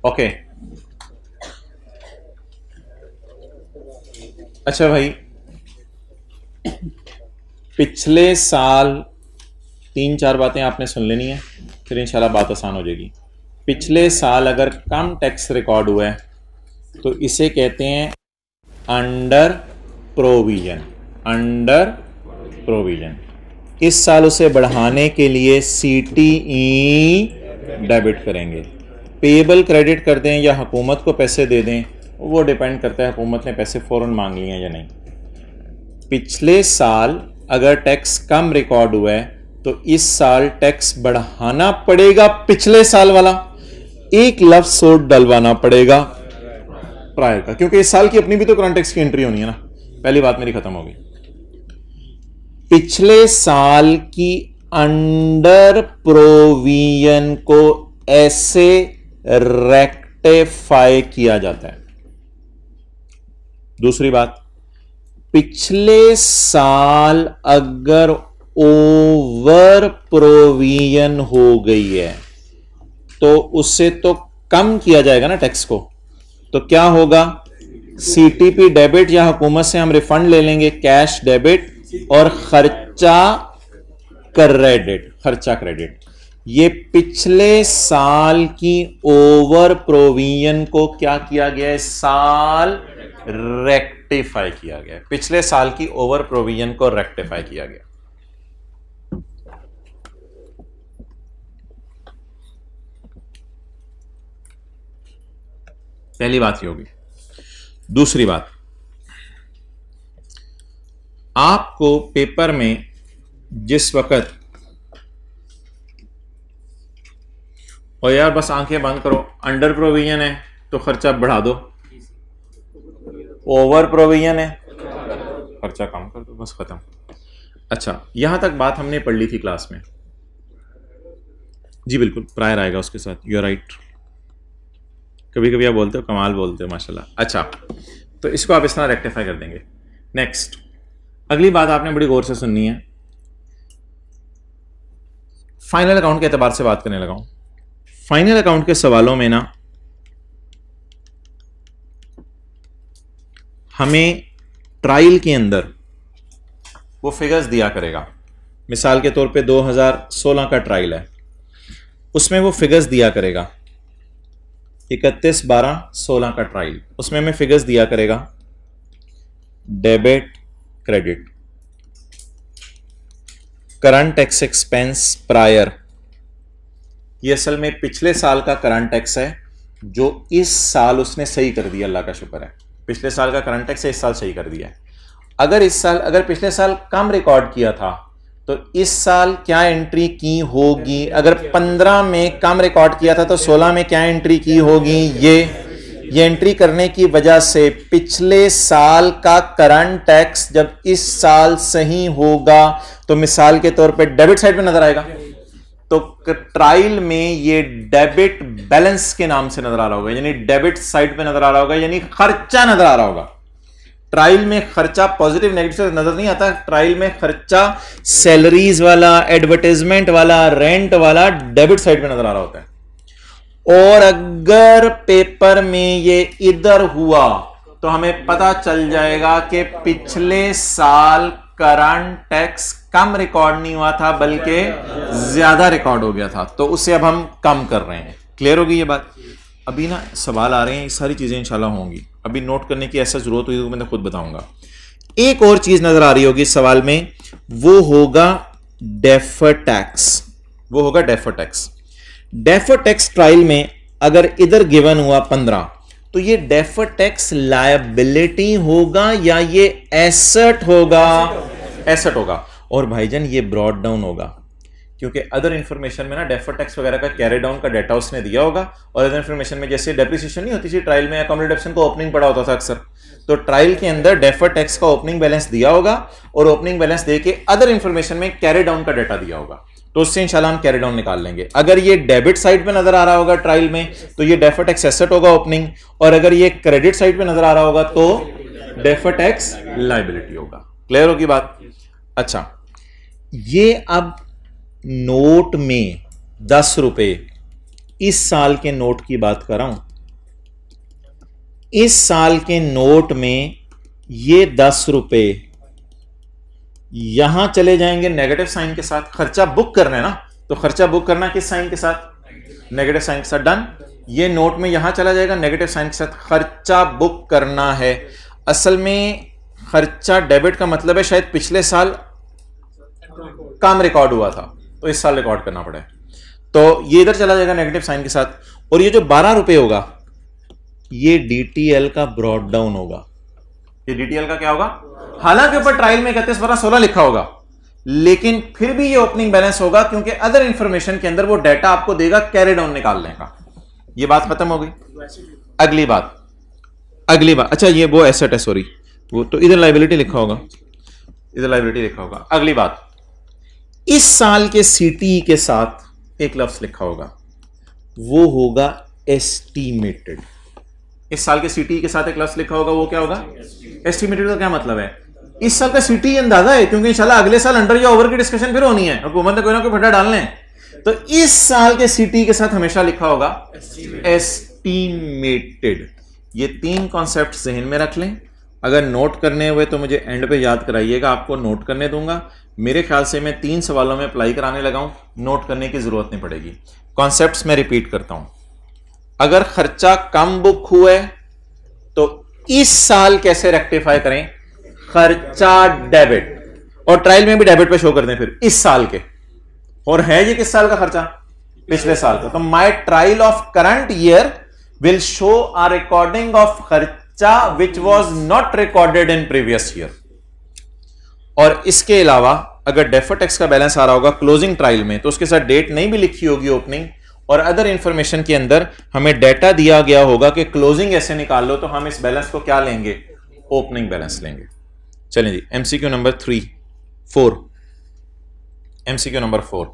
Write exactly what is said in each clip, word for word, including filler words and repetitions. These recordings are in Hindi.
ओके अच्छा भाई, पिछले साल तीन चार बातें आपने सुन लेनी है, फिर इंशाल्लाह बात आसान हो जाएगी। पिछले साल अगर कम टैक्स रिकॉर्ड हुआ है तो इसे कहते हैं अंडर प्रोविजन। अंडर प्रोविजन इस साल उसे बढ़ाने के लिए सीटीई डेबिट करेंगे। पेएबल क्रेडिट कर दें या हुकूमत को पैसे दे दें, वो डिपेंड करता है हुकूमत ने पैसे फ़ौरन मांग लिए हैं या नहीं। पिछले साल अगर टैक्स कम रिकॉर्ड हुआ है तो इस साल टैक्स बढ़ाना पड़ेगा, पिछले साल वाला एक लफ्ज और डलवाना पड़ेगा प्रायर का, क्योंकि इस साल की अपनी भी तो करंट टैक्स की एंट्री होनी है ना। पहली बात मेरी खत्म हो गई। पिछले साल की अंडर प्रोविजन को ऐसे रेक्टिफाई किया जाता है। दूसरी बात, पिछले साल अगर ओवर प्रोविजन हो गई है तो उससे तो कम किया जाएगा ना टैक्स को, तो क्या होगा, सीटीपी डेबिट या हुकूमत से हम रिफंड ले लेंगे, कैश डेबिट और खर्चा क्रेडिट। खर्चा क्रेडिट ये पिछले साल की ओवर प्रोविजन को क्या किया गया है, साल रेक्टिफाई किया गया। पिछले साल की ओवर प्रोविजन को रेक्टिफाई किया गया। पहली बात ये होगी। दूसरी बात, आपको पेपर में जिस वक्त, और यार बस आंखें बंद करो, अंडर प्रोविजन है तो खर्चा बढ़ा दो, ओवर प्रोविजन है खर्चा कम कर दो, बस खत्म। अच्छा, यहां तक बात हमने पढ़ ली थी क्लास में। जी बिल्कुल, प्रायर आएगा उसके साथ, यू आर राइट। कभी कभी आप बोलते हो कमाल बोलते हो, माशाल्लाह। अच्छा, तो इसको आप इस तरह रेक्टिफाई कर देंगे। नेक्स्ट, अगली बात आपने बड़ी गौर से सुननी है। फाइनल अकाउंट के एतबार से बात करने लगा हूं। फाइनल अकाउंट के सवालों में ना हमें ट्रायल के अंदर वो फिगर्स दिया करेगा। मिसाल के तौर पे दो हज़ार सोलह का ट्रायल है, उसमें वो फिगर्स दिया करेगा, इकतीस बारह सोलह का ट्रायल, उसमें हमें फिगर्स दिया करेगा debit credit, current tax expense prior. ये असल में पिछले साल का करंट टैक्स है जो इस साल उसने सही कर दिया, अल्लाह का शुक्र है। पिछले साल का करंट टैक्स है, इस साल सही कर दिया है। अगर इस साल, अगर पिछले साल कम रिकॉर्ड किया था तो इस साल क्या एंट्री की होगी। अगर पंद्रह में कम रिकॉर्ड किया था तो सोलह में क्या एंट्री की होगी। ये ये एंट्री करने की वजह से पिछले साल का करंट टैक्स जब इस साल सही होगा तो मिसाल के तौर पे डेबिट साइड पे नजर आएगा। तो ट्रायल में ये डेबिट बैलेंस के नाम से नजर आ रहा होगा, यानी डेबिट साइड पे नजर आ रहा होगा, यानी खर्चा नजर आ रहा होगा। ट्रायल में खर्चा पॉजिटिव नेगेटिव से नजर नहीं आता। ट्रायल में खर्चा सैलरीज वाला, एडवर्टाइजमेंट वाला, रेंट वाला डेबिट साइड पे नजर आ रहा होता है। और अगर पेपर में ये इधर हुआ तो हमें पता चल जाएगा कि पिछले साल करंट टैक्स कम रिकॉर्ड नहीं हुआ था बल्कि ज्यादा रिकॉर्ड हो गया था, तो उसे अब हम कम कर रहे हैं। क्लियर होगी ये बात। अभी ना सवाल आ रहे हैं, ये सारी चीजें इंशाल्लाह होंगी। अभी नोट करने की ऐसा जरूरत हुई तो मैं खुद बताऊंगा। एक और चीज नजर आ रही होगी इस सवाल में, वो होगा डेफर टैक्स। वो होगा defer tax. Defer tax trial में अगर इधर गिवन हुआ पंद्रह, तो ये डेफर टैक्स लायबिलिटी होगा या ये एसेट होगा। एसेट होगा। और भाईजान ये ब्रॉड डाउन होगा, क्योंकि अदर इंफॉर्मेशन में ना डेफर टैक्स वगैरह का कैरी डाउन का डाटा उसने दिया होगा, और अदर इंफॉर्मेशन में जैसे डेप्रिसिएशन नहीं होती थी ट्रायल में, अकाउंट डिडक्शन को ओपनिंग पड़ा होता था अक्सर, तो ट्रायल के अंदर डेफर टैक्स का ओपनिंग बैलेंस दिया होगा और ओपनिंग बैलेंस देके अदर इंफॉर्मेशन में कैरी डाउन का डाटा दिया होगा, तो उससे इंशाल्लाह हम कैरी डाउन निकाल लेंगे। अगर ये डेबिट साइड पे नजर आ रहा होगा ट्रायल में तो ये डेफर टैक्स एसेट होगा ओपनिंग, और अगर ये क्रेडिट साइड पे नजर आ रहा होगा तो डेफर टैक्स लायबिलिटी होगा। क्लियर होगी बात। अच्छा, ये अब नोट में दस रुपए इस साल के नोट की बात कर रहा हूं, इस साल के नोट में ये दस रुपए यहां चले जाएंगे नेगेटिव साइन के साथ। खर्चा बुक करना है ना, तो खर्चा बुक करना किस साइन के साथ? नेगेटिव साइन के साथ। डन। ये नोट में यहां चला जाएगा नेगेटिव साइन के साथ। खर्चा बुक करना है। असल में खर्चा डेबिट का मतलब है शायद पिछले साल काम रिकॉर्ड हुआ था तो इस साल रिकॉर्ड करना पड़े, तो ये इधर चला जाएगा नेगेटिव साइन के साथ। और ये जो बारह रुपए होगा ये डीटीएल का ब्रॉड डाउन होगा। ये डीटीएल का क्या होगा? हालांकि ऊपर ट्रायल में इकतीस बारह सोलह लिखा होगा, लेकिन फिर भी ये ओपनिंग बैलेंस होगा क्योंकि अदर इंफॉर्मेशन के अंदर वो डाटा आपको देगा कैरी डाउन निकालने का। ये बात खत्म हो गई। अगली बात अगली बात अच्छा ये वो एसेट है, सॉरी, वो तो इधर लायबिलिटी लिखा होगा, इधर लायबिलिटी लिखा होगा। अगली बात, इस साल के सीटी के साथ एक लफ्ज लिखा होगा, वो होगा एस्टीमेटेड। इस साल के सीटी के साथ एक लफ्ज लिखा होगा, वो क्या होगा? एस्टीमेटेड। का क्या मतलब है? इस साल का सीटी अंदाजा है, क्योंकि इंशाल्लाह अगले साल अंडर या ओवर की डिस्कशन फिर होनी है, हुकूमत ने कोई ना कोई फटा डालने हैं, तो इस साल के सीटी के साथ हमेशा लिखा होगा एस्टीमेटेड। ये तीन कॉन्सेप्ट जहन में रख लें। अगर नोट करने हुए तो मुझे एंड पे याद कराइएगा, आपको नोट करने दूंगा। मेरे ख्याल से मैं तीन सवालों में अप्लाई कराने लगा हूं, नोट करने की जरूरत नहीं पड़ेगी। कॉन्सेप्ट्स में रिपीट करता हूं। अगर खर्चा कम बुक हुआ है तो इस साल कैसे रेक्टिफाई करें? खर्चा डेबिट, और ट्रायल में भी डेबिट पे शो कर दें फिर इस साल के। और है ये किस साल का खर्चा? पिछले साल का। तो my trial of current year will show a recording of खर्चा which was not recorded in previous year. और इसके अलावा अगर डेफर्ड टैक्स का बैलेंस आ रहा होगा क्लोजिंग ट्रायल में, तो उसके साथ डेट नहीं भी लिखी होगी ओपनिंग, और अदर इंफॉर्मेशन के अंदर हमें डेटा दिया गया होगा कि क्लोजिंग ऐसे निकाल लो, तो हम इस बैलेंस को क्या लेंगे? ओपनिंग बैलेंस लेंगे। चलें जी, MCQ number three four MCQ number four.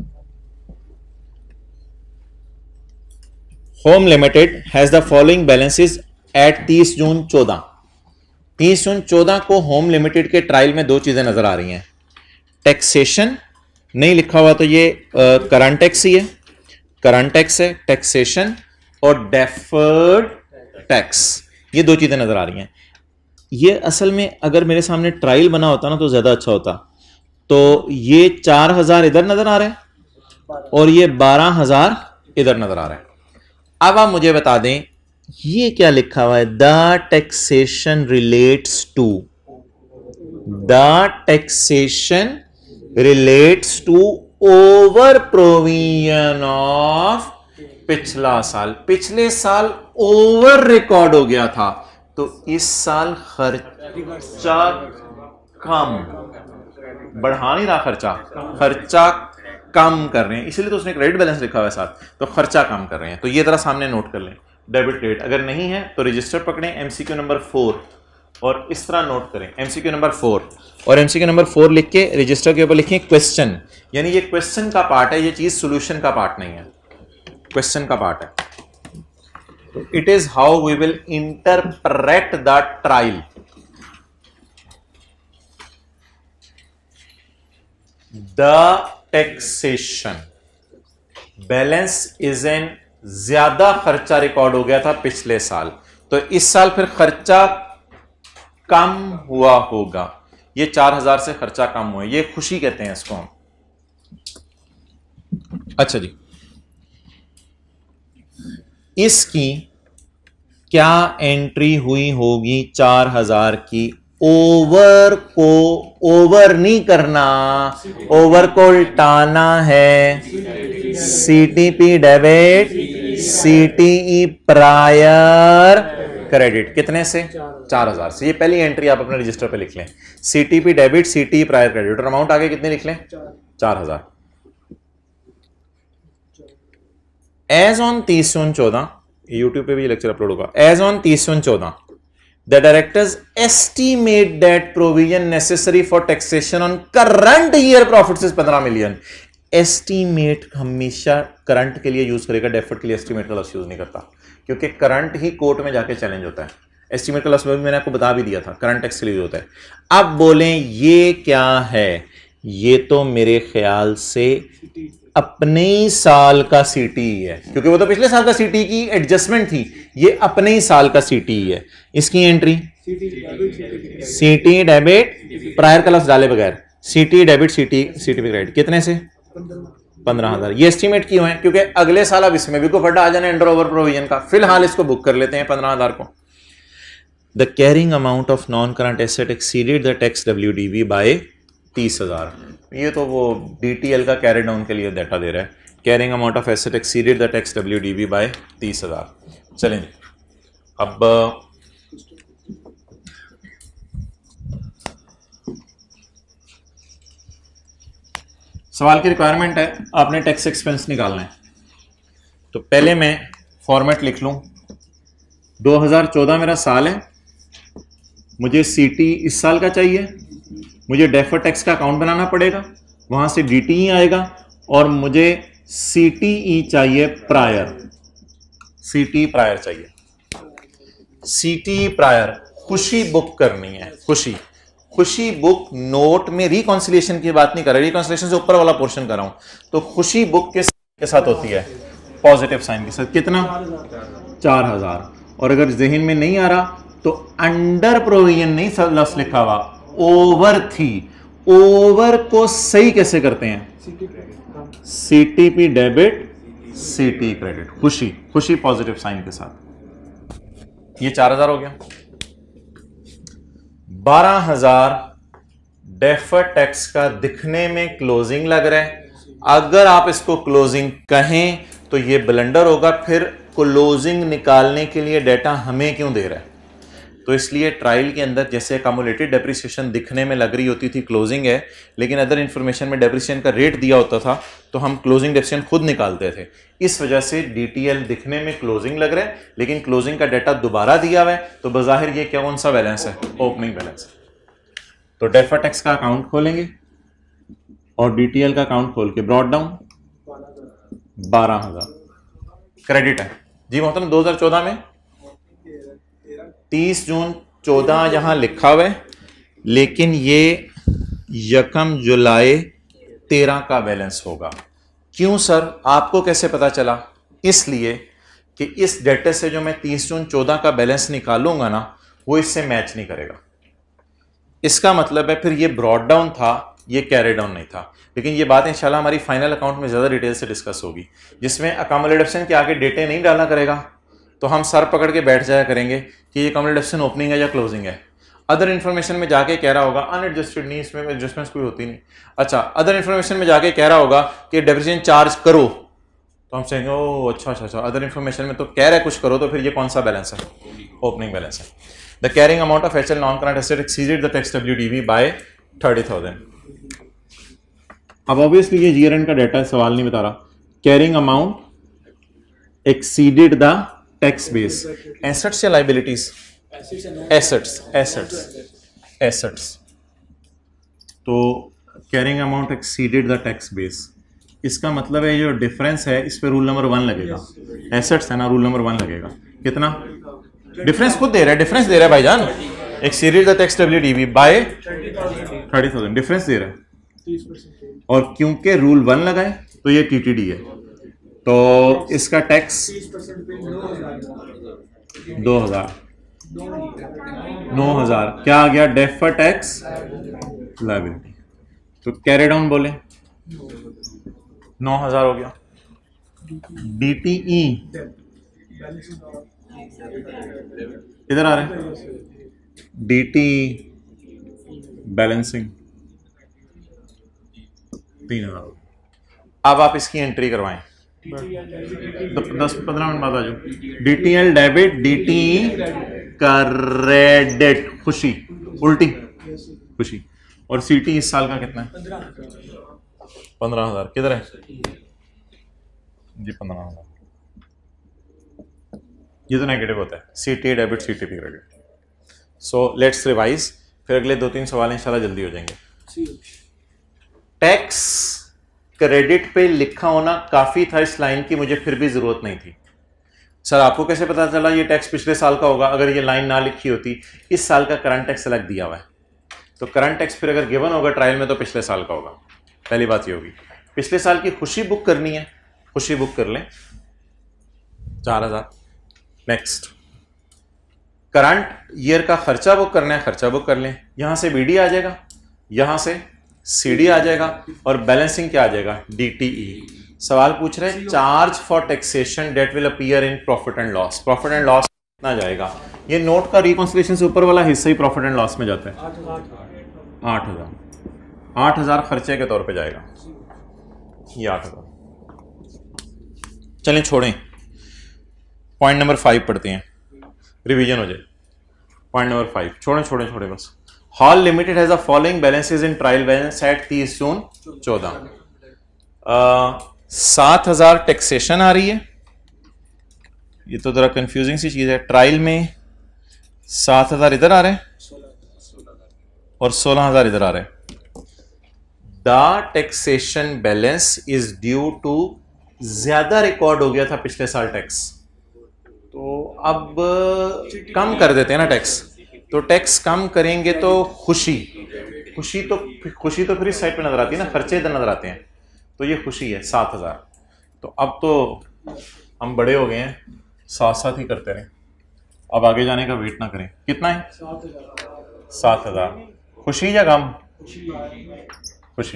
Home limited has the following balances at तीस जून चौदह। तीस जून चौदह को होम लिमिटेड के ट्रायल में दो चीजें नजर आ रही हैं। टैक्सेशन नहीं लिखा हुआ तो ये करंट टैक्स ही है, करंट टैक्स है, टैक्सेशन और डेफर्ड टैक्स, ये दो चीजें नजर आ रही हैं। ये असल में अगर मेरे सामने ट्रायल बना होता ना तो ज्यादा अच्छा होता। तो ये चार हजार इधर नजर आ रहा है और ये बारह हजार इधर नजर आ रहा है। अब आप मुझे बता दें ये क्या लिखा हुआ है? The taxation relates to, the taxation relates to over provision of पिछला साल। पिछले साल ओवर रिकॉर्ड हो गया था, तो इस साल खर्चा कम, बढ़ा नहीं रहा खर्चा, खर्चा कम कर रहे हैं, इसलिए तो उसने क्रेडिट बैलेंस लिखा हुआ है साथ, तो खर्चा कम कर रहे हैं। तो ये तरह सामने नोट कर लें डेबिट क्रेडिट। अगर नहीं है तो रजिस्टर पकड़ें एमसीक्यू नंबर फोर और इस तरह नोट करें एमसीक्यू नंबर फोर, और एमसीक्यू नंबर फोर लिख के रजिस्टर के ऊपर लिखें क्वेश्चन, यानी ये क्वेश्चन का पार्ट है, ये चीज सॉल्यूशन का पार्ट नहीं है, क्वेश्चन का पार्ट है। तो it is how we will interpret the trial. The taxation balance is an, ज्यादा खर्चा रिकॉर्ड हो गया था पिछले साल, तो इस साल फिर खर्चा कम हुआ होगा। ये चार हजार से खर्चा कम हुआ, ये खुशी कहते हैं इसको हम। अच्छा जी, इसकी क्या एंट्री हुई होगी चार हजार की? ओवर को ओवर नहीं करना, ओवर को उल्टाना है। CTP debit, CTE prior credit, कितने से? चार हजार से। ये पहली एंट्री आप अपने रजिस्टर पे लिख लें, CTP debit, CTE prior credit, और अमाउंट आगे कितने लिख लें? चार हजार। एज ऑन तीस जून चौदह, यूट्यूब पे भी लेक्चर अपलोड होगा। एज ऑन तीस जून चौदह the directors estimate that provision necessary for taxation on current year profits is पंद्रह मिलियन। एस्टीमेट हमेशा करंट के लिए यूज करेगा, डेफर्ड के लिए एस्टीमेट का लफ्ज यूज नहीं करता, क्योंकि करंट ही कोर्ट में जाके चैलेंज होता है। एस्टीमेट का लफ्ज मैंने आपको बता भी दिया था, करंट टैक्स के लिए होता है। अब बोलें ये क्या है? ये तो मेरे ख्याल से अपने ही साल का सीटीई है, क्योंकि वो तो पिछले साल का सीटीई की एडजस्टमेंट थी, ये अपने ही साल का सीटीई है। इसकी एंट्री सीटी डेबिट प्रायर का लफ्ज डाले बगैर सीटी डेबिट सीटी सीटी क्रेडिट कितने से पंद्रह हजार। ये एस्टीमेट क्यों है? क्योंकि अगले साल अब इसमें भी कोई फटा आ जाना अंडर ओवर प्रोविजन का, फिलहाल इसको बुक कर लेते हैं पंद्रह हजार को। The carrying amount of non current asset exceeded the tax WDV by तीस हजार। ये तो वो डीटीएल का कैरी डाउन के लिए डाटा दे रहा है। Carrying amount of asset exceeded the tax WDV by तीस हजार। चलें अब सवाल की रिक्वायरमेंट है, आपने टैक्स एक्सपेंस निकालना है। तो पहले मैं फॉर्मेट लिख लूं, दो हज़ार चौदह मेरा साल है, मुझे सीटी इस साल का चाहिए, मुझे डेफर टैक्स का अकाउंट बनाना पड़ेगा, वहां से डीटीई आएगा और मुझे सीटीई चाहिए प्रायर, सीटी प्रायर चाहिए। सीटी प्रायर खुशी बुक करनी है, खुशी खुशी बुक नोट में रिकॉन्सिलिएशन की बात नहीं कर रहा, रिकॉन्सिलिएशन से ऊपर वाला पोर्शन कर रहा हूं। तो खुशी बुक के, के साथ होती है पॉजिटिव साइन के साथ, कितना चार हजार। और अगर जहन में नहीं आ रहा तो अंडर प्रोविजन नहीं लफ्ज लिखा हुआ, ओवर थी। ओवर को सही कैसे करते हैं? सीटीपी डेबिट सीटी क्रेडिट, खुशी खुशी पॉजिटिव साइन के साथ। ये चार हजार हो गया। बारह हजार डेफर टैक्स का दिखने में क्लोजिंग लग रहा है। अगर आप इसको क्लोजिंग कहें तो ये ब्लंडर होगा, फिर क्लोजिंग निकालने के लिए डेटा हमें क्यों दे रहा है? तो इसलिए ट्रायल के अंदर जैसे अकोमोलेटेड डेप्रिसिएशन दिखने में लग रही होती थी क्लोजिंग है, लेकिन अदर इंफॉर्मेशन में डेप्रिसिएशन का रेट दिया होता था, तो हम क्लोजिंग डेप्रिसिएशन खुद निकालते थे। इस वजह से डीटीएल दिखने में क्लोजिंग लग रहा है, लेकिन क्लोजिंग का डाटा दोबारा दिया हुआ है, तो बजाहिर ये क्या कौन सा बैलेंस है? ओपनिंग बैलेंस है। तो डेफर टैक्स का अकाउंट खोलेंगे और डीटीएल का अकाउंट खोल के ब्रॉट डाउन बारह हजार क्रेडिट है जी मोहतरम। दो हजार चौदह में तीस जून चौदह यहां लिखा हुआ है, लेकिन ये यकम जुलाई तेरह का बैलेंस होगा। क्यों सर, आपको कैसे पता चला? इसलिए कि इस डेटा से जो मैं तीस जून चौदह का बैलेंस निकालूंगा ना, वो इससे मैच नहीं करेगा। इसका मतलब है फिर ये ब्रॉड डाउन था, ये कैरी डाउन नहीं था। लेकिन ये बात इंशाल्लाह हमारी फाइनल अकाउंट में ज़्यादा डिटेल से डिस्कस होगी, जिसमें अकोमोडेशन के आगे डेटे नहीं डालना करेगा, तो हम सर पकड़ के बैठ जाया करेंगे कि ये अकोमोडेशन ओपनिंग है या क्लोजिंग है। अदर इन्फॉर्मेशन में जाके कह रहा होगा अनएडजस्टेड नहीं, इसमें एडजस्टमेंट्स कोई होती नहीं। अच्छा, अदर इन्फॉर्मेशन में जाके कह रहा होगा कि डेप्रिसिएशन चार्ज करो, तो हम कहेंगे ओ अच्छा अच्छा अच्छा, अदर इन्फॉर्मेशन में तो कह रहा है कुछ करो, तो फिर ये कौन सा बैलेंस है? ओपनिंग बैलेंस है। The carrying amount of HL non current asset exceeded the tax WDV by thirty thousand. अब ऑब्वियसली ये ईयर एंड का डाटा सवाल नहीं बता रहा। Carrying amount exceeded the tax base, assets या लाइबिलिटीज? Assets assets assets. तो carrying amount exceeded the tax base, इसका मतलब है जो डिफरेंस है इस पे रूल नंबर वन लगेगा। एसेट्स है ना, रूल नंबर वन लगेगा। कितना डिफरेंस खुद दे रहा है, डिफरेंस दे रहा है भाईजान। Exceeded the tax WDV by thirty thousand difference दे रहा है, और क्योंकि रूल वन लगाए तो ये टीटीडी है, तो इसका टैक्स दो हजार नौ हजार क्या आ गया? Defer tax liability. तो कैरी डाउन बोले नौ हजार हो गया। डीटीई इधर आ रहे हैं, डीटीई बैलेंसिंग तीन हजार। अब आप इसकी एंट्री करवाएं, दस पंद्रह मिनट बाद आ जाओ। डीटीएल डेबिट, डीटीई क्रेडिट, खुशी उल्टी खुशी। और सीटी इस साल का कितना है? पंद्रह हजार। किधर है जी? पंद्रह हजार। ये तो नेगेटिव होता है, CT debit CTP credit. So let's revise, फिर अगले दो तीन सवाल इंशाल्लाह जल्दी हो जाएंगे। टैक्स क्रेडिट पे लिखा होना काफी था इस लाइन की, मुझे फिर भी जरूरत नहीं थी। सर आपको कैसे पता चला ये टैक्स पिछले साल का होगा? अगर ये लाइन ना लिखी होती, इस साल का करंट टैक्स अलग दिया हुआ है, तो करंट टैक्स फिर अगर गिवन होगा ट्रायल में तो पिछले साल का होगा। पहली बात ये होगी। पिछले साल की खुशी बुक करनी है, खुशी बुक कर लें चार हजार। नेक्स्ट, करंट ईयर का खर्चा बुक करना है, खर्चा बुक कर लें। यहां से बीडी आ जाएगा, यहां से सीडी आ जाएगा और बैलेंसिंग क्या आ जाएगा, डीटीई। सवाल पूछ रहे हैं charge for taxation debt will appear in profit and loss. Profit and loss कितना जाएगा, ये नोट का रिकॉन्सिलेशन से ऊपर वाला हिस्सा ही प्रॉफिट एंड लॉस में जाता है। आठ हजार आठ हजार खर्चे के तौर पे जाएगा ये आठ हजार। चलें छोड़ें, पॉइंट नंबर फाइव पढ़ते हैं, रिवीजन हो जाए। पॉइंट नंबर फाइव छोड़ें छोड़ें छोड़ें बस। Hall limited has a following balances in trial balance at तीस जून चौदह। सात हजार टैक्सेशन आ रही है, ये तो जरा कंफ्यूजिंग सी चीज है। ट्रायल में सात हजार इधर आ रहे हैं और सोलह हजार इधर आ रहे हैं। The taxation balance is due to, ज्यादा रिकॉर्ड हो गया था पिछले साल टैक्स, तो अब कम कर देते हैं ना टैक्स। तो टैक्स कम करेंगे तो खुशी खुशी तो खुशी तो फिर इस साइड पे नजर आती है ना, खर्चे इधर नजर आते हैं, तो ये खुशी है सात हजार। तो अब तो हम बड़े हो गए हैं, साथ साथ ही करते रहें, अब आगे जाने का वेट ना करें। कितना है, सात हजार। खुशी या गम, खुशी।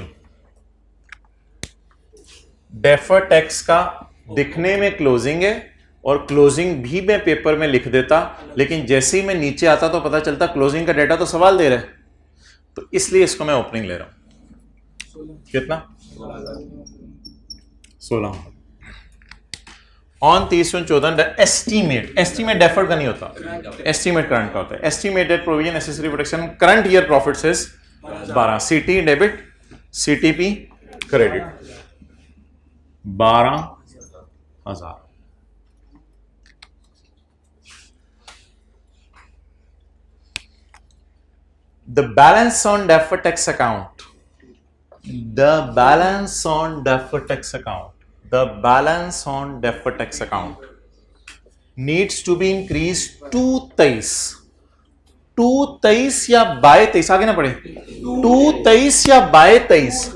डेफर टैक्स का दिखने में क्लोजिंग है और क्लोजिंग भी मैं पेपर में लिख देता, लेकिन जैसे ही मैं नीचे आता तो पता चलता क्लोजिंग का डेटा तो सवाल दे रहा है, तो इसलिए इसको मैं ओपनिंग ले रहा हूं। कितना, सोलह। ऑन तीस जून चौदह, एस्टीमेट एस्टीमेट डेफर्ड का नहीं होता, एस्टीमेट करंट का होता है। Estimated provision necessary protection current year profit से बारह, सीटी डेबिट सीटीपी क्रेडिट बारह हजार। The balance on deferred tax account, the balance on deferred tax account, the balance on deferred tax account needs to be increased to तेईस, टू तेईस या बाय तेईस, आगे ना पढ़े, टू तेईस या बाय तेईस,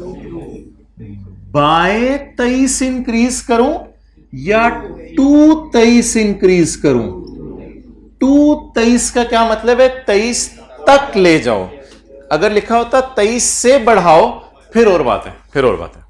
बाय तेईस इंक्रीज करूं या टू तेईस इंक्रीज करूं। टू तेईस का क्या मतलब है, तेईस तक ले जाओ। अगर लिखा होता तेईस से बढ़ाओ फिर और बात है, फिर और बात है।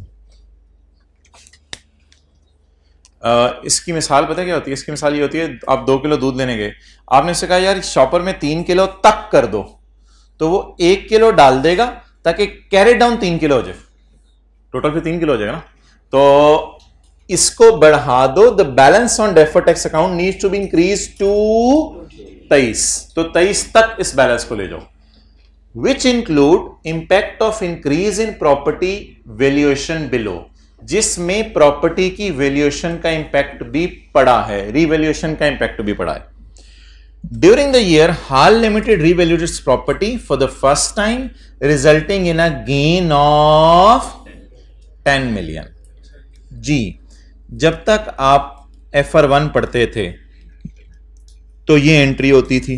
आ, इसकी मिसाल पता है क्या होती है, इसकी मिसाल ये होती है, आप दो किलो दूध लेने गए, आपने उससे कहा यार शॉपर में तीन किलो तक कर दो, तो वो एक किलो डाल देगा ताकि कैरी डाउन तीन किलो हो जाए, टोटल फिर तीन किलो हो जाएगा ना। तो इसको बढ़ा दो, the balance on deferred tax account needs to be increase to तेईस, तो तेईस तक इस बैलेंस को ले जाओ। Which include impact of increase in property valuation below, जिसमें प्रॉपर्टी की वैल्यूएशन का इंपैक्ट भी पड़ा है, रीवैल्यूएशन का इंपैक्ट भी पड़ा है। During the year Hall limited revalued its property for the first time resulting in a gain of ten million. जी, जब तक आप एफ आर वन पढ़ते थे तो ये एंट्री होती थी,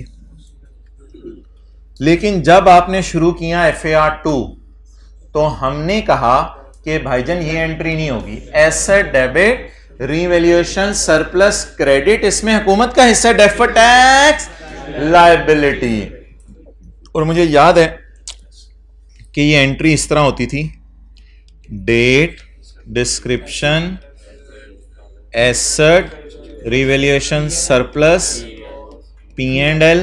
लेकिन जब आपने शुरू किया एफ ए आर टू तो हमने कहा कि भाईजान ये एंट्री नहीं होगी, asset debit revaluation surplus credit, इसमें हुकूमत का हिस्सा डेफर्ड टैक्स लायबिलिटी। और मुझे याद है कि ये एंट्री इस तरह होती थी, date description asset revaluation surplus P and L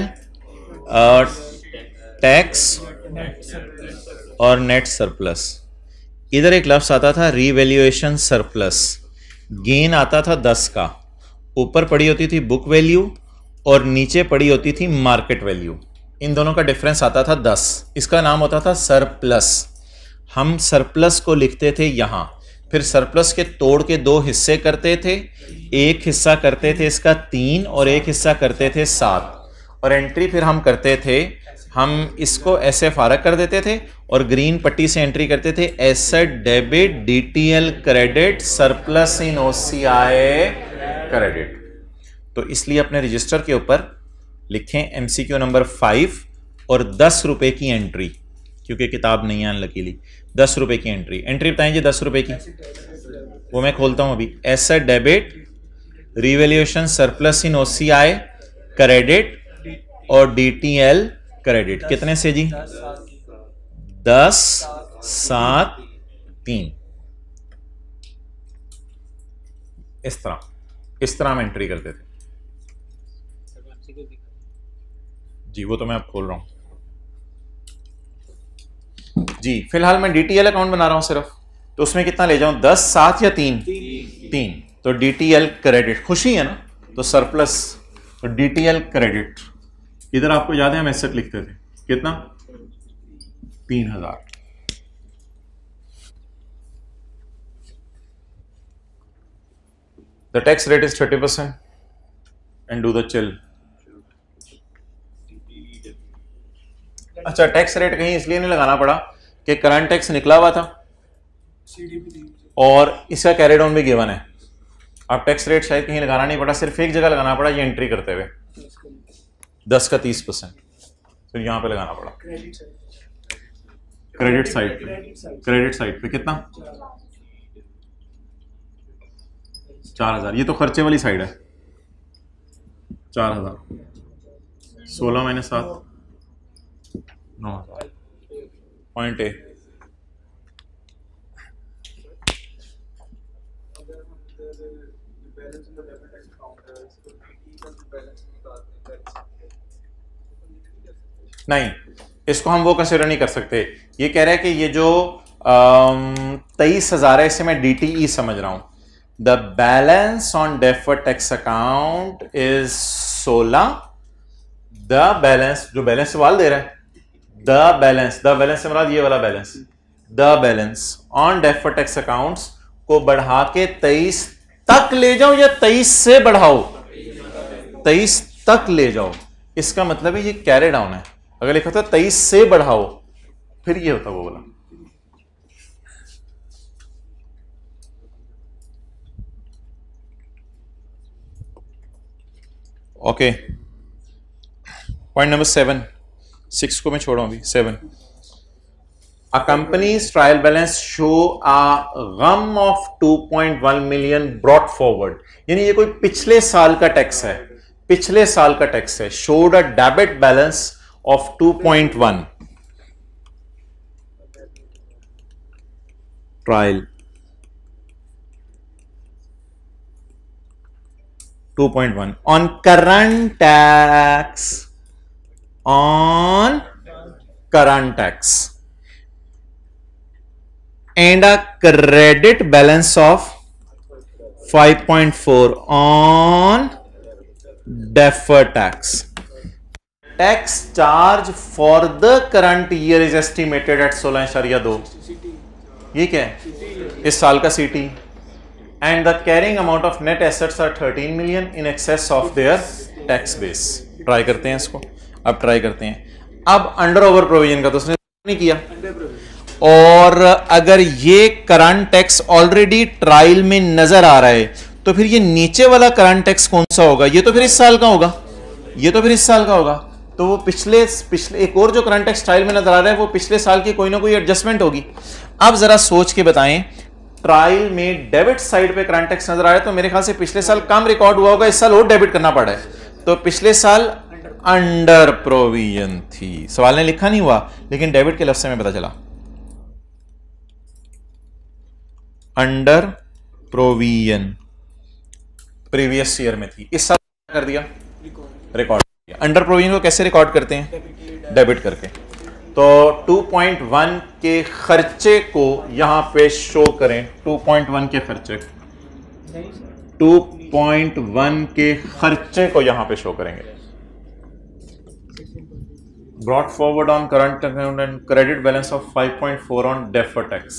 tax और नेट सरप्लस। इधर एक लफ्ज आता था रीवैल्यूएशन सरप्लस, गेन आता था दस का, ऊपर पड़ी होती थी बुक वैल्यू और नीचे पड़ी होती थी मार्केट वैल्यू, इन दोनों का डिफरेंस आता था दस, इसका नाम होता था सरप्लस। हम सरप्लस को लिखते थे यहां, फिर सरप्लस के तोड़ के दो हिस्से करते थे, एक हिस्सा करते थे इसका तीन और एक हिस्सा करते थे सात, और एंट्री फिर हम करते थे, हम इसको ऐसे फारग कर देते थे और ग्रीन पट्टी से एंट्री करते थे asset debit DTL credit surplus in OCI credit. तो इसलिए अपने रजिस्टर के ऊपर लिखें एमसीक्यू नंबर फाइव और दस रुपए की एंट्री, क्योंकि किताब नहीं है अनलकीली, दस रुपए की एंट्री एंट्री बताएं जी दस रुपए की, वो मैं खोलता हूं अभी। Asset debit, revaluation surplus in OCI credit और डीटीएल क्रेडिट, कितने से जी? दस सात तीन। इस तरह इस तरह हम एंट्री करते थे जी, वो तो मैं अब खोल रहा हूं जी। फिलहाल मैं डीटीएल अकाउंट बना रहा हूं सिर्फ, तो उसमें कितना ले जाऊं? दस सात या तीन? तीन। तो डीटीएल क्रेडिट, खुशी है ना, तो सरप्लस, तो डीटीएल क्रेडिट। इधर आपको याद है हम एसेट लिखते थे, कितना? तीन हजार। The tax rate is thirty percent and do the chill. अच्छा, टैक्स रेट कहीं इसलिए नहीं लगाना पड़ा कि करंट टैक्स निकला हुआ था और इसका कैरिड ऑन भी गिवन है। अब टैक्स रेट शायद कहीं लगाना नहीं पड़ा, सिर्फ एक जगह लगाना पड़ा, ये एंट्री करते हुए दस का तीस परसेंट, तो यहां पे लगाना पड़ा क्रेडिट साइड पे। क्रेडिट साइड पे कितना? चार हजार। ये तो खर्चे वाली साइड है। चार हजार सोलह माइनस सात, नौ हजार। पॉइंट ए, नहीं, इसको हम वो कंसिडर नहीं कर सकते। ये कह रहा है कि ये जो तेईस हजार है इसे मैं डीटीई समझ रहा हूं। The balance on deferred tax account is सोलह। द बैलेंस, जो बैलेंस सवाल दे रहा है, द बैलेंस, द बैलेंस से मुराद ये वाला balance, the balance on deferred tax accounts को बढ़ा के तेईस तक ले जाओ या तेईस से बढ़ाओ? तेईस तक ले जाओ। इसका मतलब है ये कैरी डाउन है। अगर लिखा था तेईस से बढ़ाओ, फिर ये होता वो वाला। Okay, point number seven. Six को मैं छोड़ा अभी। Seven, a companies trial balance show a sum of two point one million brought forward, यानी ये कोई पिछले साल का टैक्स है, पिछले साल का टैक्स है। Showed a debit balance of two point one. Trial two point one on current tax, on current tax and a credit balance of five point four on deferred tax. Tax charge for the current year is estimated at सोलह इशारिया दो। ये क्या है? इस साल का सीटी। And the carrying amount of net assets are thirteen million in excess of their tax base. Try करते हैं इसको, अब ट्राई करते हैं। अब अंडर ओवर प्रोविजन का तो उसने नहीं किया, और अगर ये करंट टैक्स ऑलरेडी ट्रायल में नजर आ रहा है, तो फिर ये नीचे वाला करंट टैक्स कौन सा होगा? ये तो फिर इस साल का होगा, ये तो फिर इस साल का होगा। तो वो पिछले पिछले एक और जो करंट टैक्स ट्रायल में नजर आ रहा है, वो पिछले साल की कोई ना कोई एडजस्टमेंट होगी। अब जरा सोच के बताएं, ट्रायल में डेबिट साइड पे करंट टैक्स नजर आ रहा है, तो मेरे ख्याल से पिछले साल कम रिकॉर्ड हुआ होगा, इस साल और डेबिट करना पड़ा है, तो पिछले साल अंडर प्रोविजन थी। सवाल ने लिखा नहीं हुआ, लेकिन डेबिट के लफ्ज से में पता चला अंडर प्रोविजन प्रीवियस ईयर में थी, इस साल कर दिया रिकॉर्ड। अंडर प्रोविजन को कैसे रिकॉर्ड करते हैं? डेबिट करके। तो टू पॉइंट वन के खर्चे को यहां पे शो करें, टू पॉइंट वन के खर्चे, टू पॉइंट वन के खर्चे को यहां पे शो करेंगे। Brought forward on current account and credit balance of five point four on deferred tax.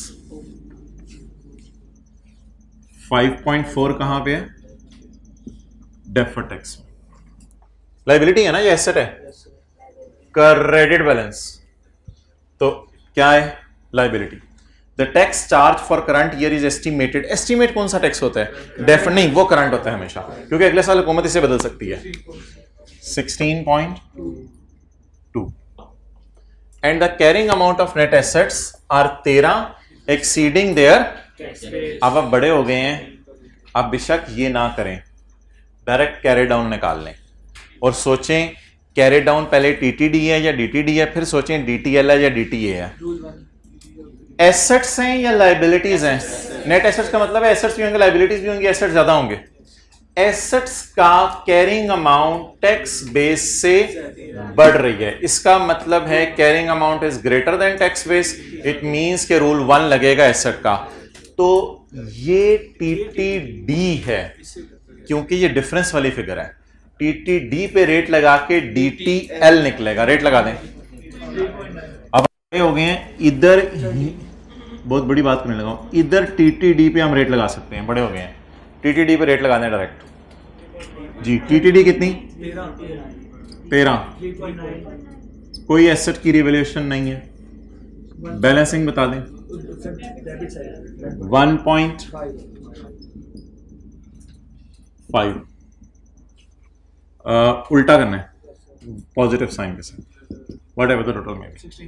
Five point four कहां पे है? Deferred tax. लायबिलिटी है ना, ये एसेट है। क्रेडिट बैलेंस तो क्या है? Liability. The tax charge for current year is estimated. Estimate कौन सा टैक्स होता है? डेफिनेट नहीं, वो करंट होता है हमेशा, क्योंकि अगले साल हुकूमत इसे बदल सकती है। Sixteen point two and the carrying amount of net assets are तेरह एक्सीडिंग देयर। अब आप बड़े हो गए हैं, आप बेशक ये ना करें, डायरेक्ट कैरी डाउन निकाल लें और सोचें कैरी डाउन पहले टीटीडी है या डीटीडी है, फिर सोचें डीटीएल है या डीटीए है। एसेट्स हैं या लाइबिलिटीज हैं? नेट एसेट्स का मतलब है एसेट्स भी होंगे, लाइबिलिटीज भी होंगी, एसेट्स ज्यादा होंगे। एसेट्स का कैरिंग अमाउंट टैक्स बेस से बढ़ रही है, इसका मतलब है carrying amount is greater than tax base, it means के रूल वन लगेगा एसेट का। तो ये टीटीडी है क्योंकि ये डिफरेंस वाली फिगर है। टीटीडी पे रेट लगा के डीटीएल निकलेगा। रेट लगा दें। अब हो गए हैं इधर, बहुत बड़ी बात करने लगा हूं, इधर टीटीडी पे हम रेट लगा सकते हैं, बड़े हो गए हैं, टीटीडी पे रेट लगा दें डायरेक्ट जी। टीटीडी कितनी? तेरह। कोई एसेट की रिवैल्यूएशन नहीं है, बैलेंसिंग बता दें। वन पॉइंट फाइव, उल्टा करना है पॉजिटिव साइन के साथ। वट एवर द टोटल में be,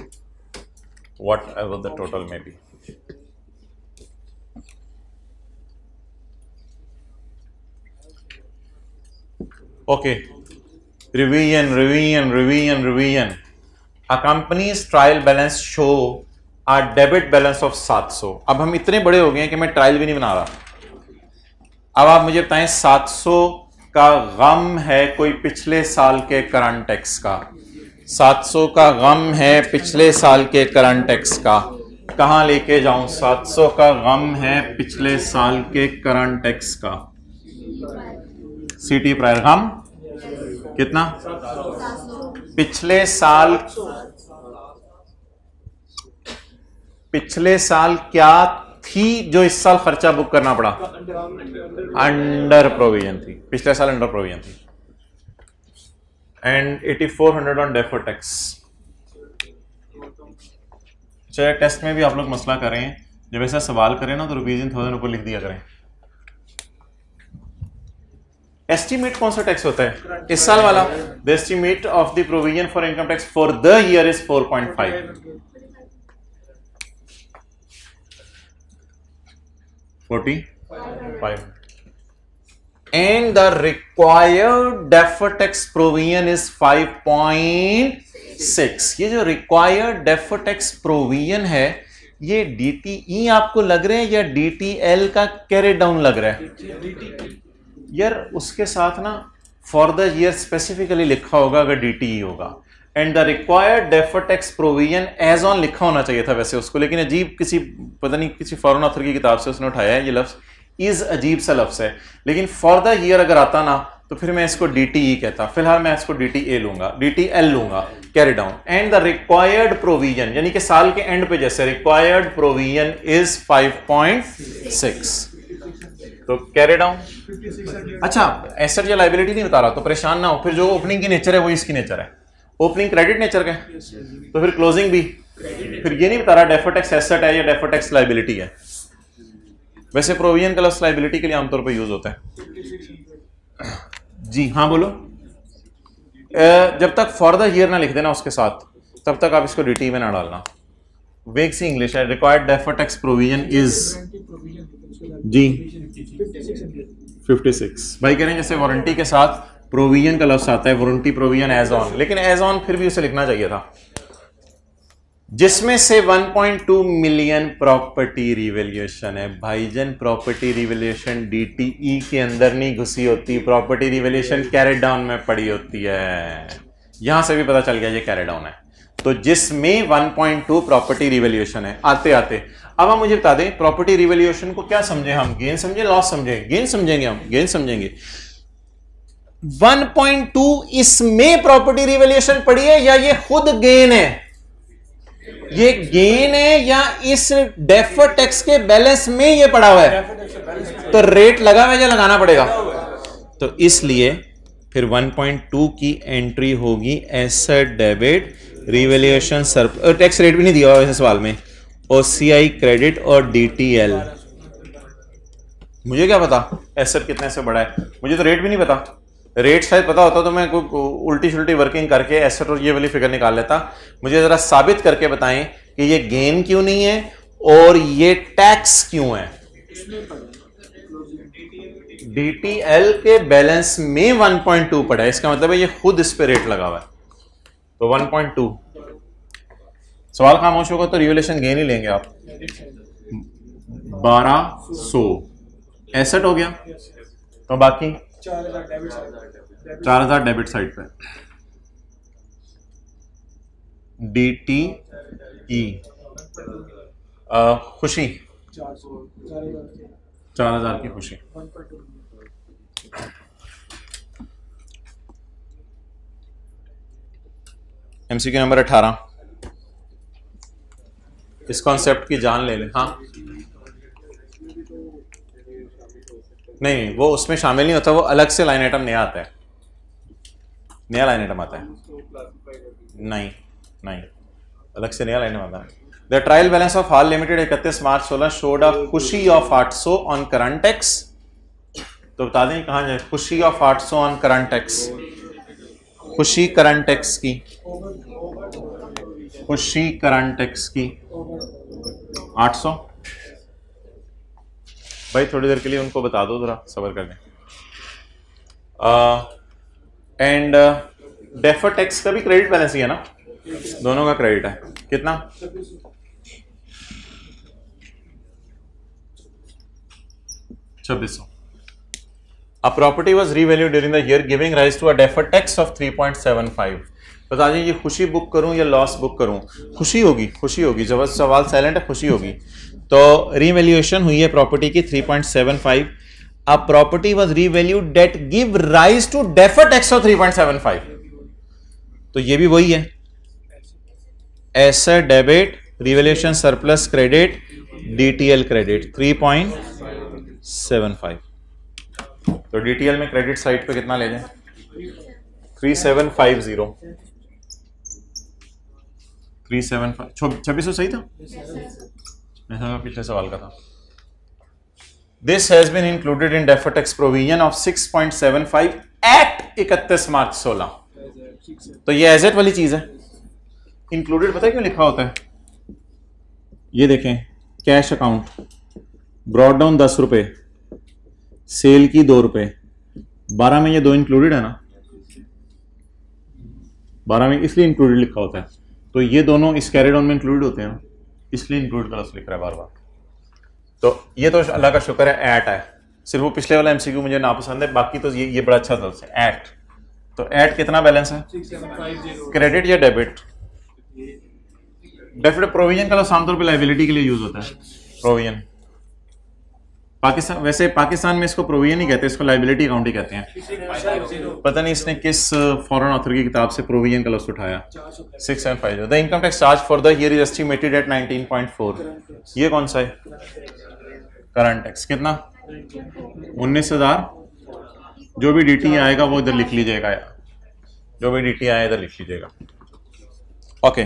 whatever the total में be. Okay, revision revision revision revision. A company's trial balance show a debit balance of सात सौ। अब हम इतने बड़े हो गए हैं कि मैं ट्रायल भी नहीं बना रहा। अब आप मुझे बताएं सात सौ का गम है कोई पिछले साल के करंट टैक्स का, सात सौ का गम है पिछले साल के करंट टैक्स का, कहां लेके जाऊं? सात सौ का गम है पिछले साल के करंट टैक्स का। सीटी प्रायर गम कितना? पिछले साल, पिछले साल क्या थी जो इस साल खर्चा बुक करना पड़ा? अंडर प्रोविजन थी, पिछले साल अंडर प्रोविजन थी। And eighty four hundred on deferred tax. चाहे टेस्ट में भी आप लोग मसला करें, जब ऐसा सवाल करें ना तो रुपीज इन थाउजेंड ऊपर लिख दिया करें। एस्टीमेट कौन सा टैक्स होता है? इस साल वाला। The estimate of the provision for income tax for the year is four point five. Forty five. And the required deferred tax provision is five point six. ये जो रिक्वायर्ड डेफर्ड टैक्स प्रोविजन है, ये डीटीई आपको लग रहा है या डीटीएल का कैरी डाउन लग रहा है? यार उसके साथ ना फॉर द ईयर स्पेसिफिकली लिखा होगा अगर डीटीई होगा। And the required deferred tax provision as on लिखा होना चाहिए था वैसे उसको, लेकिन अजीब किसी पता नहीं किसी फॉरेन ऑथर की किताब से उसने उठाया है ये लफ्ज। इज अजीब सा लफ्ज है, लेकिन फॉर द ईयर अगर आता ना तो फिर मैं इसको डीटीई कहता। फिलहाल मैं इसको डीटीए लूंगा, डीटीएल लूंगा, carry down. And the required provision यानी कि साल के एंड पे जैसे required provision is five point six, तो कैरी डाउन। अच्छा, एसेट या लायबिलिटी नहीं बता रहा तो परेशान ना हो, फिर जो ओपनिंग की नेचर है वो इसकी नेचर है। ओपनिंग क्रेडिट नेचर का है तो फिर क्लोजिंग भी। फिर ये नहीं बता रहा डेफर्ड टैक्स एसेट है या डेफर्ड टैक्स लायबिलिटी है। वैसे प्रोविजन का लफ्ज लायबिलिटी के लिए आमतौर पर यूज होता है जी। हाँ बोलो। जब तक फॉर द ईयर ना लिख देना उसके साथ, तब तक आप इसको डीटी में ना डालना। वेग सी इंग्लिश है। Required deferred tax provision is जी फिफ्टी सिक्स। भाई कह रहे हैं जैसे वारंटी के साथ प्रोविजन का लफ्ज आता है, वारंटी प्रोविजन एज ऑन, लेकिन एज ऑन फिर भी उसे लिखना चाहिए था। जिसमें से one point two million property revaluation है। भाईजन प्रॉपर्टी रिवैल्यूएशन डीटीई के अंदर नहीं घुसी होती, प्रॉपर्टी रिवैल्यूएशन कैरी डाउन में पड़ी होती है। यहां से भी पता चल गया ये कैरी डाउन है। तो जिसमें one point two property revaluation है। आते आते अब हम मुझे बता दें प्रॉपर्टी रिवैल्यूएशन को क्या समझे हम? गेन समझे, लॉस समझे? गेन समझेंगे हम, गेन समझेंगे। वन पॉइंट टू इसमें प्रॉपर्टी रिवैल्यूएशन पड़ी है या ये खुद गेन है? ये गेन है या इस डेफर्ड टैक्स के बैलेंस में ये पड़ा हुआ है? तो रेट लगा हुआ है या लगाना पड़ेगा? तो इसलिए फिर वन पॉइंट टू की एंट्री होगी asset debit revaluation surplus. Tax rate भी नहीं दिया हुआ वैसे सवाल में। ओसीआई क्रेडिट और डीटीएल। मुझे क्या पता एसेट कितने से बड़ा है? मुझे तो रेट भी नहीं पता। रेट शायद पता होता तो मैं कोई उल्टी शुल्टी वर्किंग करके एसेट और ये वाली फिगर निकाल लेता। मुझे जरा साबित करके बताएं कि ये गेन क्यों नहीं है और ये टैक्स क्यों है। डीटीएल के बैलेंस में वन पॉइंट टू पड़ा है, इसका मतलब है ये खुद इस पे रेट लगा हुआ है, तो वन पॉइंट टू। सवाल खामोश होगा तो रिवैल्यूएशन गेन ही लेंगे आप। बारह सौ एसेट हो गया, तो बाकी चार हजार डेबिट साइड पे। डी टी ई खुशी चार हजार की खुशी। एमसीक्यू नंबर अठारह, इस कॉन्सेप्ट की जान ले लें। हाँ नहीं, वो उसमें शामिल नहीं होता, वो अलग से लाइन आइटम नया आता है, नया लाइन आइटम आता है। नहीं नहीं, अलग से नया लाइन आता है। The trial balance of Hall limited इकतीस मार्च सोलह शोड अ खुशी ऑफ आठ सौ ऑन करंट टैक्स। तो बता दें कहाँ जाए, खुशी ऑफ आठ सौ ऑन करंट टैक्स। खुशी करंट टैक्स की, खुशी करंट टैक्स की आठ सौ। भाई थोड़ी देर के लिए उनको बता दो, जरा सब्र कर लें। एंड डेफर टैक्स का भी क्रेडिट बैलेंस ही है ना, दोनों का क्रेडिट है। कितना? छब्बीस सौ। A property was revalued during the year giving rise to a deferred tax of three point seven five। बता दें ये खुशी बुक करूं या लॉस बुक करूं? खुशी होगी, खुशी होगी। जब सवाल साइलेंट है, खुशी होगी। तो रीवैल्यूएशन हुई है प्रॉपर्टी की three point seven five. A property was revalued that give rise to deferred tax of three point seven five। तो ये भी वही है, asset debit, revaluation surplus credit, DTL credit three point seven five. तो डीटीएल में क्रेडिट साइड पे कितना ले लें? Three seven five zero. Three seven five छब्बीस सौ सही था, ऐसा पिछले सवाल का था। This has been included in deferred tax provision of six point seven five at इकतीस मार्च सोलह। तो ये एजेट वाली चीज है। इंक्लूडेड पता है क्यों लिखा होता है? ये देखें, कैश अकाउंट ब्रॉड डाउन दस रुपए, सेल की दो रुपए, बारह में ये दो इंक्लूडेड है ना, बारह में इसलिए इंक्लूडेड लिखा होता है। तो ये दोनों इस कैरी डाउन में इंक्लूडेड होते हैं, इसलिए इंक्लूड क्लास लिख रहा है बार बार। तो ये तो अल्लाह का शुक्र है एट है, सिर्फ वो पिछले वाला एमसीक्यू मुझे नापसंद है, बाकी तो ये ये बड़ा अच्छा था एट। तो एट कितना बैलेंस है? क्रेडिट या डेबिट? डेबिट प्रोविजन का तो आमतौर पर लाइबिलिटी के लिए यूज होता है प्रोविजन। पाकिस्तान, वैसे पाकिस्तान में इसको प्रोविजन ही कहते हैं, इसको लाइबिलिटी अकाउंट ही कहते हैं। पता नहीं इसने किस फॉरेन ऑथर की किताब से प्रोविजन का लफ्ज़ उठाया। Six seven five. The income tax charge for the year is estimated at nineteen point four. ये कौन सा है? Current tax. कितना? उन्नीस हजार। जो भी डीटी आएगा वो इधर लिख लीजिएगा, जो भी डीटी आए इधर लिख लीजिएगा। ओके,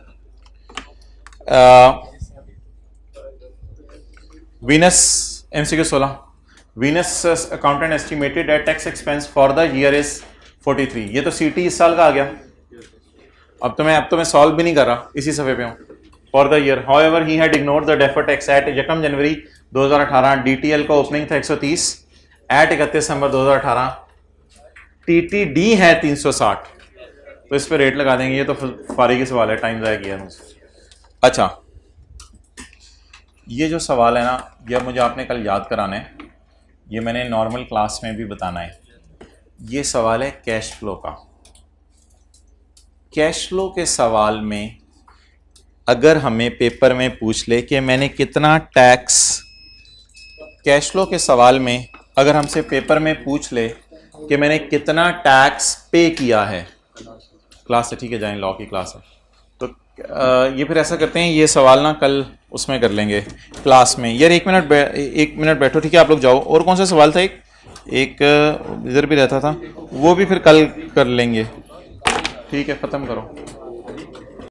वीनस एमसीक्यू सोलह। Venus accountant estimated that tax expense for the year is forty three. ये तो सीटी इस साल का आ गया। अब तो मैं अब तो मैं सॉल्व भी नहीं कर रहा, इसी सफे पे हूँ। For the year however he had ignored the deferred tax at यकम जनवरी दो हज़ार अठारह। डीटीएल का ओपनिंग था एक सौ तीस एट इकतीस दिसंबर दो हज़ार अठारह। टीटीडी है तीन सौ साठ। तो इस पे रेट लगा देंगे। ये तो फारिगी सवाल है, टाइम ज़ाया किया मुझसे। अच्छा, ये जो सवाल है ना, यह मुझे आपने कल याद कराना है, ये मैंने नॉर्मल क्लास में भी बताना है। ये सवाल है कैश फ्लो का। कैश फ्लो के सवाल में अगर हमें पेपर में पूछ ले कि मैंने कितना टैक्स, कैश फ्लो के सवाल में अगर हमसे पेपर में पूछ ले कि मैंने कितना टैक्स पे किया है, क्लास से ठीक है, जाएं, लॉ की क्लास है, तो आ, ये फिर ऐसा करते हैं, ये सवाल ना कल उसमें कर लेंगे क्लास में। यार एक मिनट एक मिनट बैठो, ठीक है, आप लोग जाओ। और कौन सा सवाल था? एक एक इधर भी रहता था, वो भी फिर कल कर लेंगे। ठीक है, ख़त्म करो।